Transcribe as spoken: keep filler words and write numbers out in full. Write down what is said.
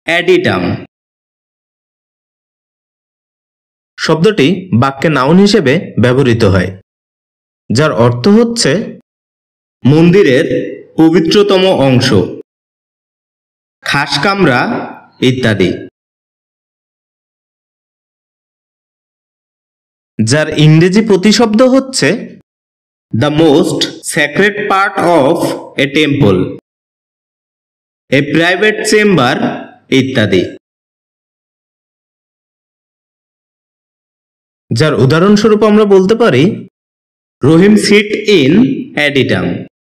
অ্যাডিটাম শব্দটি বাক্যে নাউন হিসেবে ব্যবহৃত হয়, যার অর্থ হচ্ছে মন্দিরের পবিত্রতম অংশ, খাসকামরা ইত্যাদি। যার ইংরেজি প্রতিশব্দ হচ্ছে the most sacred part of a temple, a private chamber ইত্যাদি। যার উদাহরণস্বরূপ আমরা বলতে পারি রহিম সিট ইন অ্যাডিটাম।